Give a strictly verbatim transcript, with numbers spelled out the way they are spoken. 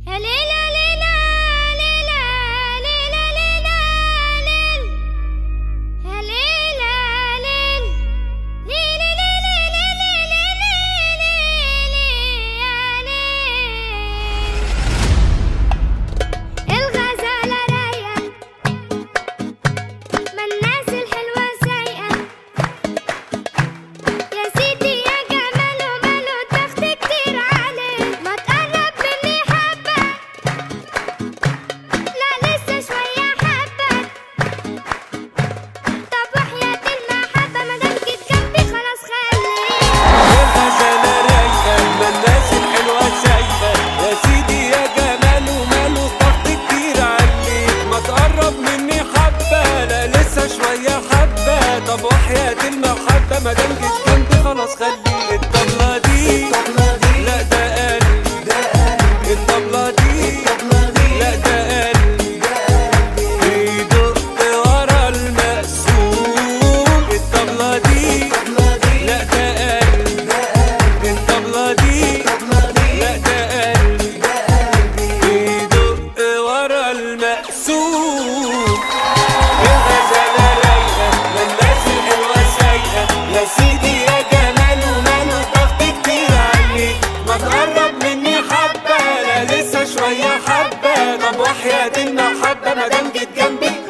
طب وحياة المحبة مادام جيت جنبي خلاص خلي الطبلة دي لا ده قلبي الطبلة دي لا ده قلبي بيدق ورا المقسوم الطبلة دي لا ده قلبي الطبلة دي لا ده قلبي بيدق ورا المقسوم يا سيدي يا جمال وماله ضغط كتير عليك ما تقرب مني حبة لا لسه شوية حبة طب وحياة المحبة مادام جيت جنبي